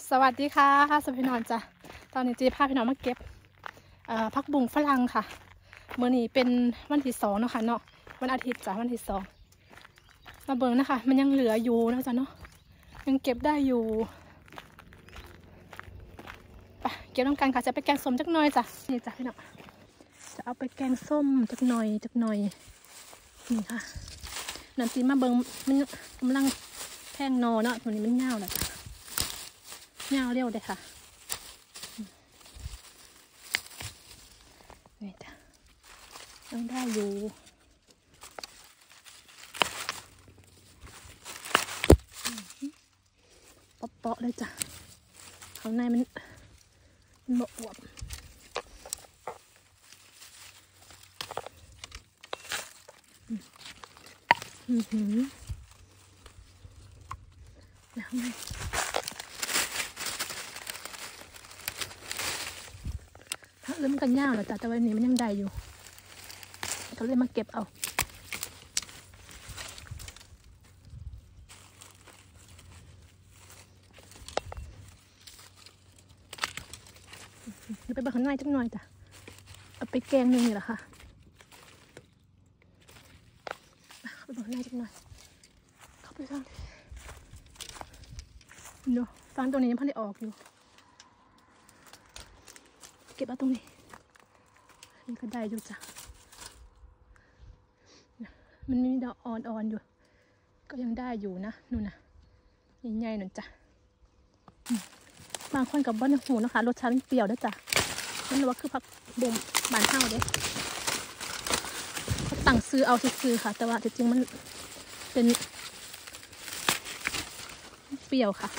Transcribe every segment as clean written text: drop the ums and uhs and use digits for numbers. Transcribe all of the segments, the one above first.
สวัสดีค่ะสวัสดีพี่น้องจ้ะตอนนี้จีพาพี่น้องมาเก็บผักบุ้งฝรั่งค่ะเมื่อนี้เป็นวันที่2เนาะค่ะเนาะวันอาทิตย์จ้ะวันที่2มาเบิ่งนะคะมันยังเหลืออยู่นะจ๊ะเนาะยังเก็บได้อยู่ไปเก็บน้ำกันค่ะจะไปแกงส้มจักหน่อยจ้ะนี่จ้ะพี่น้องจะเอาไปแกงส้มจักหน่อยนี่ค่ะน้ำจีมาเบิ่งมันกำลังแทงนอเนาะตัวนี้มันเน่าแล้วจ้ะเน่าเร็วเลยค่ะนี่จ้ะยังได้อยู่เปาะเลยจ้ะข้างในมันบวบแล้วไงถ้าเริ่มกันยาวแล้วจ้ะแต่วันนี้มันยังได้อยู่ก็เลยมาเก็บเอาไปเบิกข้างในจังหน่อยจ้ะเอาไปแกงนึงนี่แหละค่ะไปเบิกข้างในจังหน่อยเข้าไปฟังดูฟังตัวนี้ยังพันได้ออกอยู่เก็บเอาตรงนี้นี่ก็ได้อยู่จ้ะมันมีดอกอ่อนๆอยู่ก็ยังได้อยู่นะนู่นนะใหญ่ๆหน่อยจ้ะบางคนกับบ้านหูนะคะรสชาติมันเปรี้ยวด้วยจ้ะนั่นว่าคือผักบุ้งบานเท่าเด้เขาตั้งซื้อเอาซื้อค่ะแต่ว่าจริงๆมันเป็นเปรี้ยวค่ะ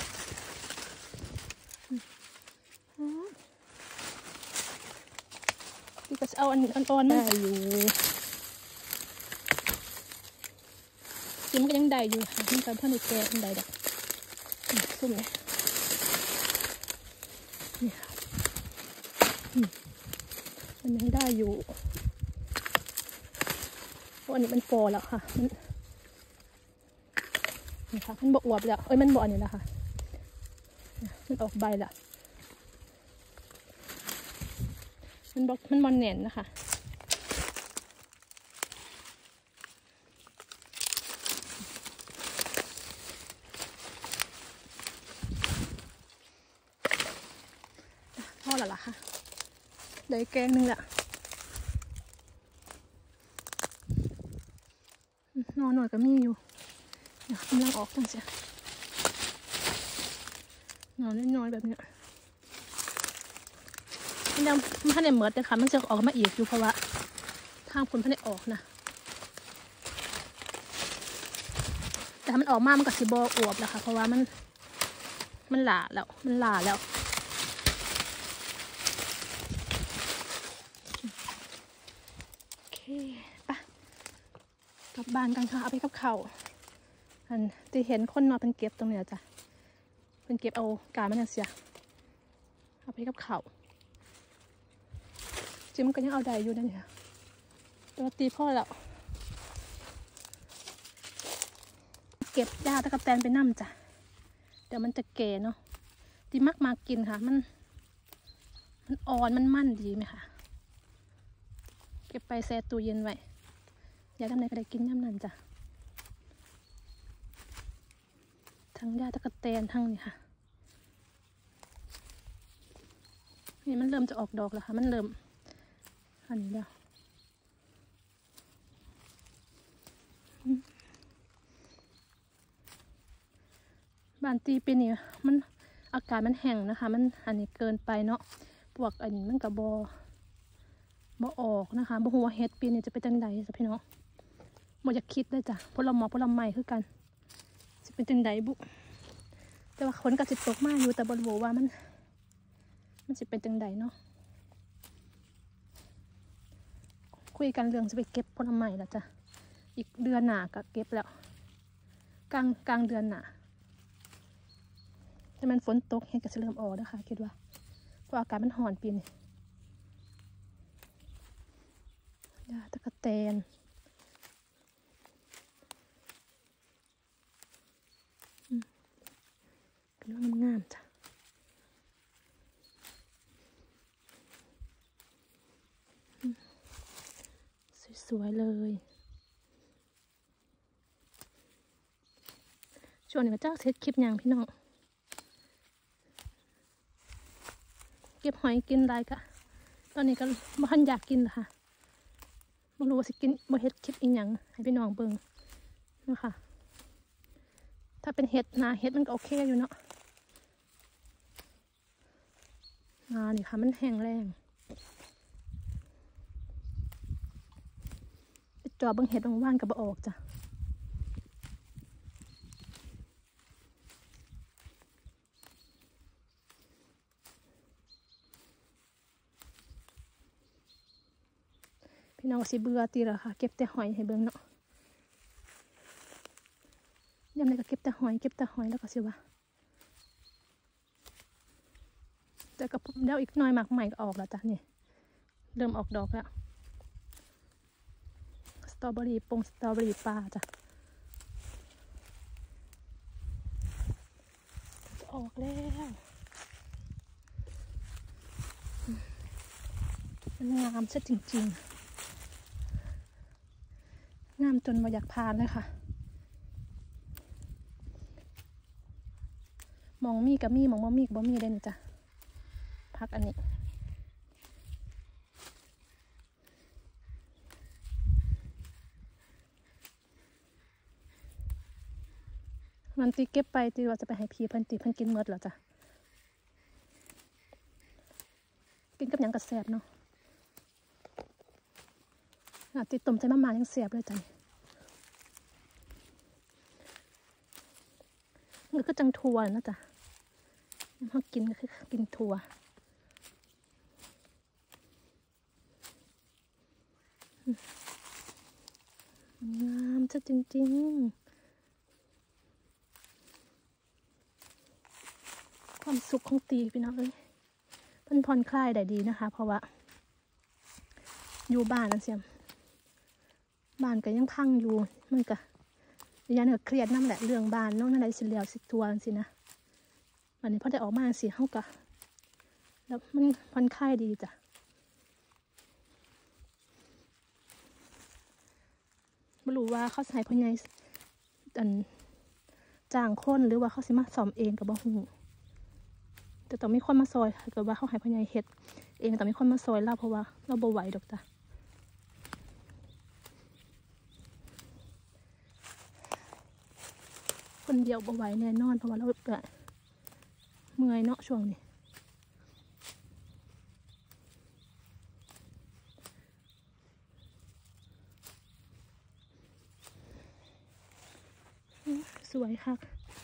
ที่ก็จะเอาอันอ่อนๆมาได้อยู่จริงมันก็ยังได้อยู่ค่ะมันกับพ่อในแกงได้ดอกซุ่มเลยนี่ค่ะมันยังได้อยู่เพราะอันนี้มันฟอแล้วค่ะนี่ค่ะมันบอวบแล้วมันบออันนี้แล้วค่ะมันออกใบแล้วมันบอลแหน่นนะคะพอแล้วล่ะค่ะเดี๋ยวแกงนึงละนอนหน่อยก็มีอยู่กำลังออกจังเสียนอนน้อยๆแบบนี้มันยังไม่ทันได้เหมือนเลยค่ะมันจะออกมาอีกอยู่เพราะว่าทางผลพันได้ออกนะแต่ถ้ามันออกมามันก็สิบอวบแล้วค่ะเพราะว่ามันหลาแล้วโอเคปะกลับบ้านกันค่ะเอาไปกับเขาอันจะเห็นคนนอนเป็นเก็บตรงนี้จ้ะเป็นเก็บเอาการมันเสียเอาไปกับเขาจริงมันก็ยังเอาได้อยู่นั่นเนี่ยตัวตีพ่อแล้วเก็บยาตะกะแตนไปนั่มจ้ะเดี๋ยวมันจะเก๋เนาะดีมากมากินค่ะมันอ่อนมันมั่นดีไหมคะเก็บไปแช่ตู้เย็นไว้อยากทำอะไรก็ได้กินย่ำนั่นจ้ะทั้งยาตะกะแตนทั้งนี่ค่ะนี่มันเริ่มจะออกดอกแล้วค่ะมันเริ่มอันนี้แล้วบานตีปีนี้มันอากาศมันแห้งนะคะมันอันนี้เกินไปเนาะพวกอันนี้มันกับบออกนะคะบหัวเฮ็ดปีนี้จะเป็นจังใดจ้ะพี่น้องบอยากคิดเลยจ้ะผลไม้คือกันจะเป็นจังใดบุแต่ว่าคนก็จะตกมากอยู่แต่บรู้ว่ามันจะเป็นจังใดเนาะคุยกันเรื่องจะไปเก็บผลไม้แล้วจ้ะอีกเดือนหน้าก็เก็บแล้วกลางเดือนหน้าแต่มันฝนตกเห็นก็จะเริ่มออกนะคะคิดว่าเพราะอากาศมันร้อนปีนี้ยาตะกะแตนเป็นเรื่องงามจ้ะสวยเลยช่วงนี้ก็จ้าเซตคลิปอย่างพี่น้องเก็บหอยกินไรกะตอนนี้ก็บ่ทันอยากกินละค่ะไม่รู้ว่าสิกินบ่เฮ็ดคลิปอีกอย่างให้พี่น้องเบิ่งนะคะถ้าเป็นเห็ดนาเห็ดมันก็โอเคอยู่เนาะนานี่ค่ะมันแห้งแรงไปจอบเบิ่งเห็ดบางว่านก็บ่ออกจ้ะพี่น้องสิเบื่อตีละค่ะเก็บแต่หอยให้เบิ่งเนาะยามใดก็เก็บแต่หอยแล้วก็สิว่าแต่ก็เดี๋ยวอีกหน่อยหมากใหม่ก็ออกแล้วจ้ะนี่เริ่มออกดอกแล้วสตรอเบอรี่ป่าจ้ะจะออกแล้วมันงามซะจริงๆงามจนมาอยากพานเลยค่ะมองมีกับมีมองบ่มีกับบ่มีได้นี่จ้ะพักอันนี้มันตีเก็บไปตีว่าจะไปให้พี่เพิ่นตีเพิ่นกินเมดเหรอจ้ะกินกับหยังกระแสบเนาะตีต้มใส่มะม่ายังแสบเลยจ้ะมันก็จังทัวนะจ๊ะพอกินก็คือกินทัวงามซะจริงๆความสุขของตีพี่น้องเอ้ยเพิ่นผ่อนคลายได้ดีนะคะเพราะว่าอยู่บ้านนั่นเสียบ้านก็ยังพังอยู่มันก็ยังเครียดนั่นแหละเรื่องบ้านน้องนั่นแหละสิเลียวสิทัวสินะวันนี้พอได้ออกมาสิเฮาก็แล้วมันผ่อนคลายดีจ้ะไม่รู้ว่าเขาใส่พ่อใหญ่จ้างคนหรือว่าเขาสิมาซ่อมเองกับบ่ฮู้แต่ต้องมีคนมาซอยถ้าเกิดว่าเขาให้พ่อใหญ่เฮ็ดเองต้องมีคนมาซอยเราเพราะว่าเราบ่ไหวดอกจ้ะคนเดียวบ่ไหวแน่นอนเพราะว่าเราก็เมื่อยเนาะช่วงนี้สวยค่ะ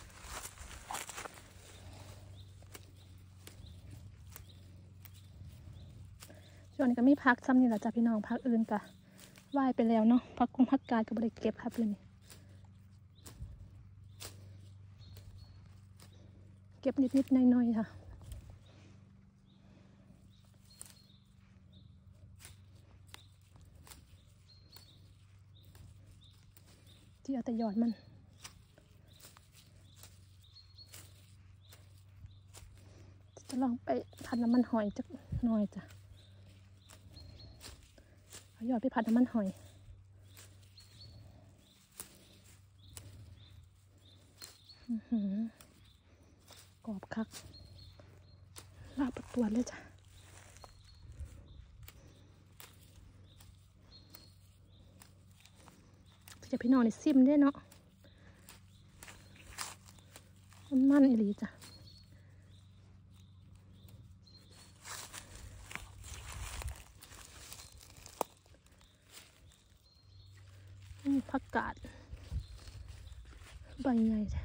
ช่วงนี้ก็มีพักซ้ำนี่แหละจ้ะพี่น้องพักอื่นก็ไหว้ไปแล้วเนาะพักกาดก็บ่ได้เก็บครับเลยนี่เก็บนิดๆหน่อยๆค่ะที่เอาแต่ยอดมันจะลองไปผัดน้ำมันหอยจักหน่อยจ้ะเอายอดไปผัดน้ำมันหอยกรอบคักลาบตัวเลยจ้ะจะพี่น้องในซิมได้เนาะมันอีหลีจ้ะผักกาดใบใหญ่จ้ะ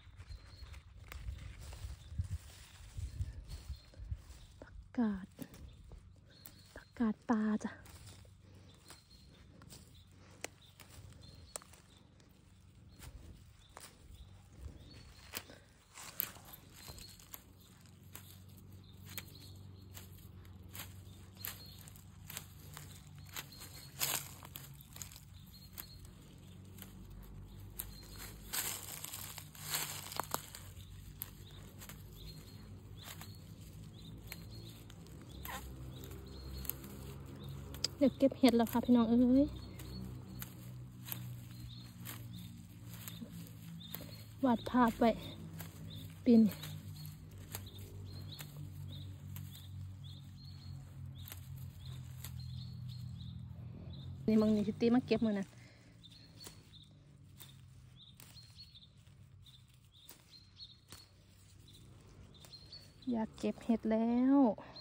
ผักกาดปลาจ้ะเดี๋ยวเก็บเห็ดแล้วค่ะพี่น้องเอ้ยวาดภาพไว้ปีนนี่มึงนี่ทิตีมาเก็บมือนะอยากเก็บเห็ดแล้ว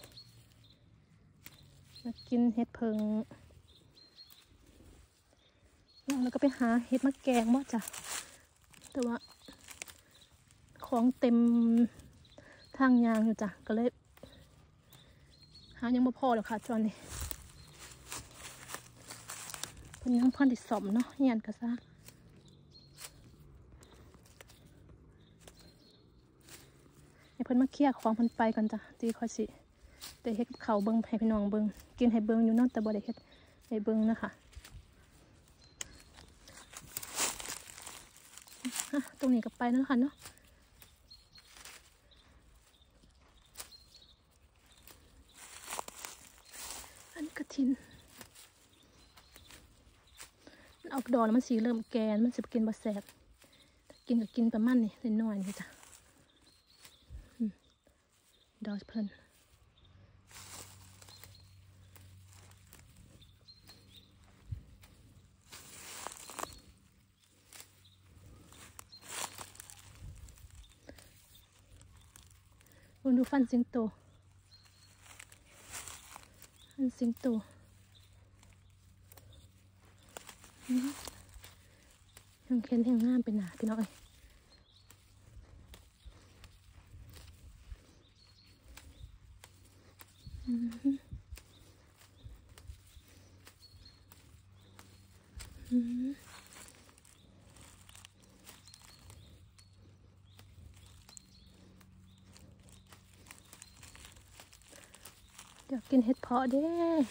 มากินเห็ดเพิงแล้วก็ไปหาเห็ดมะแกงบ่จ้ะแต่ว่าของเต็มทางยางอยู่จ้ะก็เลยหายังไม่พอหรอกค่ะตอนนี้เพิ่นยังพันติดสมเนาะเฮียนก็ซะให้เพิ่นมาเคลียร์ของเพิ่นไปก่อนจ้ะตีค่อยสิแต่เฮ็ดกับข้าวเบิ่งให้พี่น้องเบิ่งกินให้เบิ่งอยู่เนาะแต่บ่ได้เฮ็ดให้เบิ่งนะคะตรงนี้ก็ไปแล้วค่ะเนาะอันนี้กระถินมันออกดอกแล้วมันสีเริ่มแก่มันสิกินบะแสบกินก็กินประมาณนี้เล็กน้อยนี่จ้ะดอกเพลินดูฟันสิงโตฟันสิงโตยังเค้นแห่งงามเป็นหนาพี่น้องอยากกินเห็ดเพาะเด้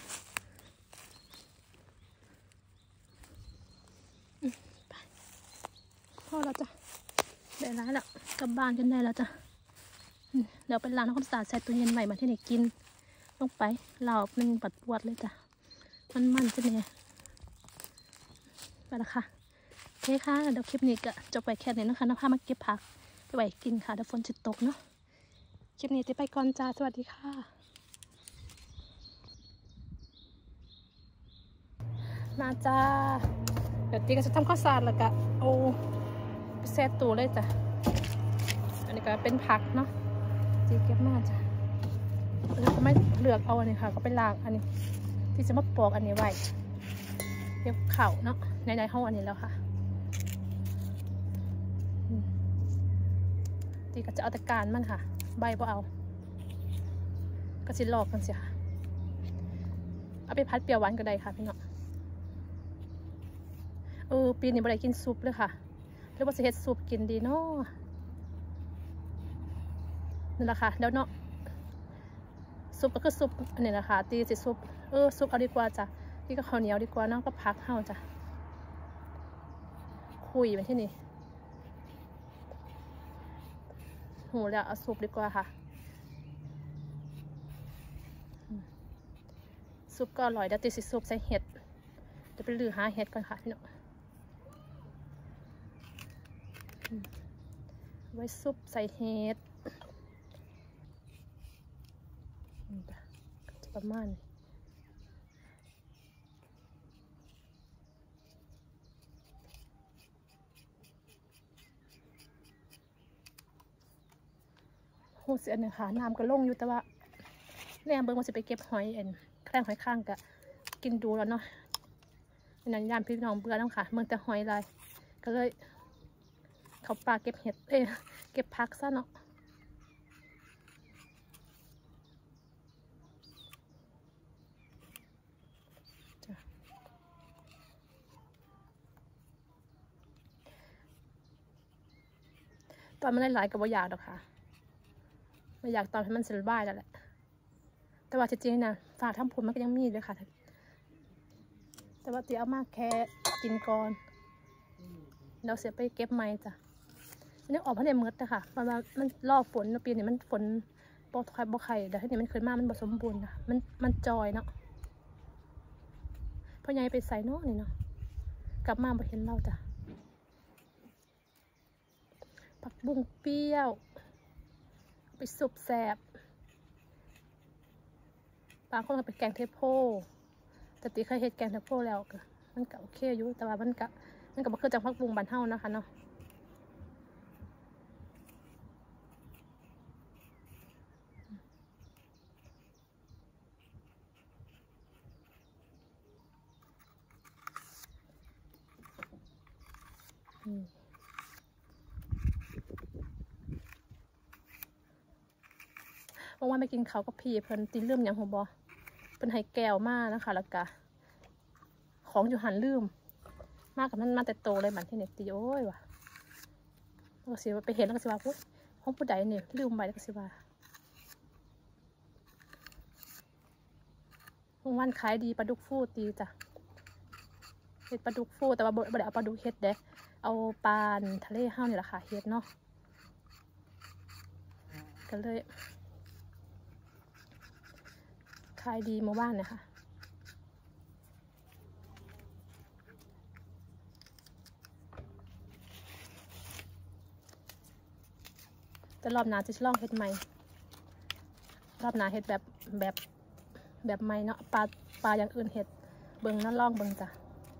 พอแล้วจ้ะได้ร้ายแล้วกลับบ้านกันได้แล้วจ้ะเดี๋ยวไปล้างน้ำความสะอาดใส่ตู้เย็นใหม่มาที่ไหนกินลงไปเหล่ามันปัดปวดเลยจ้ะมันใช่ไหมไปละค่ะโอเคค่ะเดี๋ยวคลิปนี้ก็จบไปแค่นี้นะคะน้ำผ้ามาเก็บผักไปไว้กินค่ะเดี๋ยวฝนจะตกเนาะคลิปนี้จะไปก่อนจ้าสวัสดีค่ะมาจ้าเดี๋ยวตีก็จะทำข้าวสารแล้วก็เอาไปแช่ตู้เลยจ้ะอันนี้ก็เป็นผักเนาะตีเก็บมาจ้ะแล้วก็ไม่เลือกเอาอันนี้ค่ะก็ไปล้างอันนี้ที่จะมาปอกอันนี้ไว้เก็บเข่าเนาะในห้องอันนี้แล้วค่ะตีก็จะเอาแต่การมันค่ะใบบ่เอาก็สิลอกกันเสียค่ะเอาไปพัดเปรี้ยวหวานก็ได้ค่ะพี่น้องปีนี้บ่ได้กินซุปเลยค่ะหรือว่าจะเฮ็ดซุปกินดีเนาะนั่นแหละค่ะแล้วเนาะซุปก็คือซุปอันนี้นะคะตีสิซุปซุปเอาดีกว่าจ้ะตีก็ข้าวเหนียวดีกว่าเนาะก็พักเฮาจ้ะคุยไปที่นี่หูแล้วเอาซุปดีกว่าค่ะซุปก็อร่อยเดี๋ยวตีสิซุปใส่เห็ดจะไปลือหาเห็ดก่อนค่ะพี่น้องไว้ซุปใส่เห็ดจะประมาณหูเสียหนึ่งค่ะน้ำก็ลงอยู่แต่ว่าแรงเบิ้งว่าจะไปเก็บหอยแครงหอยข้างกะกินดูแล้วเนาะนั่นยามพี่น้องเบื่อแล้วค่ะเมืองแต่หอยลายก็เลยเขาปลาเก็บเห็ดเก็บผักซะเนาะตอนมันหลายๆกับว่าอยากหรอกค่ะไม่อยากตอนให้มันเสร็จบ้ายแล้วแหละแต่ว่าจริงๆนะฝากทำผลมันก็ยังมีเลยค่ะแต่ว่าตีเอามากแค่กินก่อนเราเสียไปเก็บไม้จ้ะนี่ออกมาในมืดนะคะมันรอฝนปีนี้มันฝนปอไข่บ่ไข่เดี๋ยวที่นี่มันขึ้นมามันผสมบูรณ์นะมันจอยเนาะพ่อใหญ่ไปใส่เนาะนี่เนาะกลับมาบ่เห็นเราจ้ะผักบุ้งเปรี้ยวไปสุบแสบบางคนก็ไปแกงเทโพแต่ตีเคยเห็ดแกงเทโพแล้วก็มันก็โอเคอยู่แต่ว่ามันก็บ่คือจังผักบุ้งบ้านเฮานะคะเนาะว่าไปกินเขากับพี่เพิ่นตีลืมอย่างหัวบอเพิ่นให้แก้วมากนะคะแล้วก็ของอยู่หันลืมมากกับมันมาแต่โตเลยมันที่เน็ตตีโอ้ยว่ะก็สิว่าไปเห็นแล้วก็สิว่าปุ๊บห้องผู้ใดเนี่ยลืมไปแล้วก็สิว่าวันขายดีปลาดุกฟูตีจ้ะเห็ดปลาดุกฟูแต่ว่าบ่ได้เอาปลาดุกเห็ดเด้เอาปลาทะเลห้าวนี่แหละค่ะเห็ดเนาะก็เลยขายดีเมื่อวานเนี่ยค่ะแต่รอบหน้าจะลองเห็ดใหม่รอบหน้าเห็ดแบบใหม่เนาะปลาอย่างอื่นเห็ดเบิ่งนั่นลองเบิ่งจ้ะ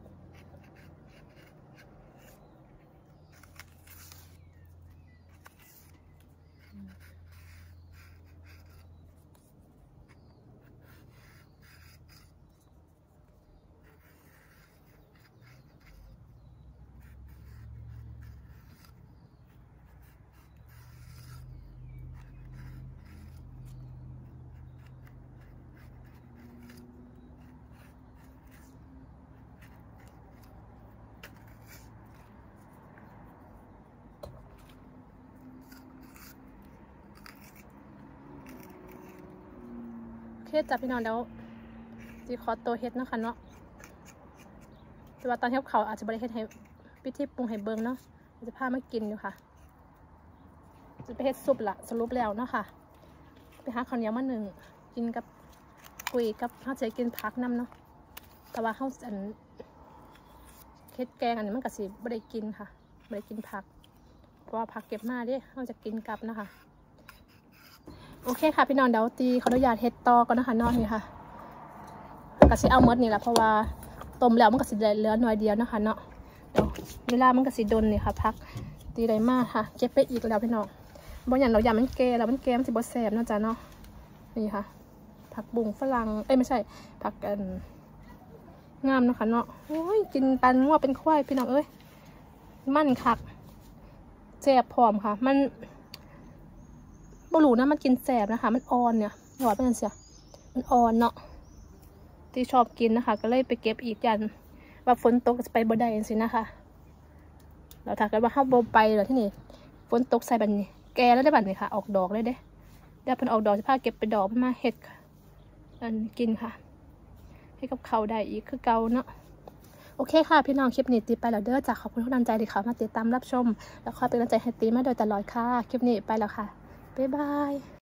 เฮ็ดจับพี่น้องแล้วจีขอตัวเฮ็ดนะคะเนาะแต่ว่าตอนเฮ็ดเขาอาจจะบริเฮ็ดให้พิธีปรุงให้เบิ่งเนาะจะพามากินอยู่ค่ะจะไปเฮ็ดซุปละสรุปแล้วเนาะค่ะไปหาข้าวเหนียวมาหนึ่งกินกับกุยกับข้าวเจียวกินผักน้ำเนาะแต่ว่าข้าวอันเฮ็ดแกงอันนี้มันก็สิบ่ได้กินค่ะบ่ได้กินผักเพราะว่าผักเก็บมาเด้เราจะกินกับนะคะโอเคค่ะพี่น้องเดี๋ยวตีขออนุญาตเฮ็ดต่อก่อนนะคะนอนนี่ค่ะก็สิเอาหมดนี่แหละเพราะว่าต้มแล้วมันก็สิเหลือหน่อยเดียวนะคะเนาะเดี๋ยวเวลามันก็สิดนนี่ค่ะพักตีได้มากค่ะเก็บไปอีกแล้วพี่น้องบางอย่างเราอยากมันแก่แล้วมันแก่มันสิบ่แซ่บนะจ๊ะเนาะนี่ค่ะผักบุ้งฝรั่งไม่ใช่ผักกันงามนะคะเนาะโอ้ยกินปันงัวเป็นควายพี่น้องเอ้ยมันคักแซ่บพร้อมค่ะมันบลูนะมันกินแสบนะคะมันอ่อนเนี่ยหวานเป็นเสียมันอ่อนเนาะที่ชอบกินนะคะก็เลยไปเก็บอีกยันว่าฝนตกจะไปบ่ได้สินะคะเราถ้าเกิดว่าเข้าโบไปเหรอที่นี่ฝนตกใส่บันนี้แกแล้วได้บันนี้ค่ะออกดอกเลยเด้เดี๋ยวเพิ่นออกดอกจะพาเก็บไปดอกมาเห็ดกินค่ะให้กับเขาได้อีกคือเกาเนาะโอเคค่ะพี่น้องคลิปนี้ตีไปแล้วเด้อจากขอบคุณทุกท่านใจที่เขามาติดตามรับชมแล้วคอยเป็นกำลังใจให้ตีมาโดยตลอดค่ะคลิปนี้ไปแล้วค่ะบ๊ายบาย